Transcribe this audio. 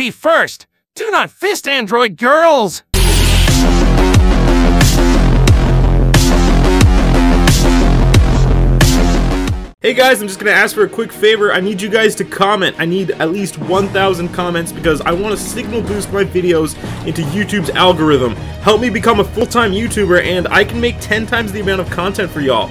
safety first! Do not fist android girls! Hey guys, I'm just gonna ask for a quick favor. I need you guys to comment. I need at least 1,000 comments because I want to signal boost my videos into YouTube's algorithm. Help me become a full-time YouTuber and I can make 10 times the amount of content for y'all.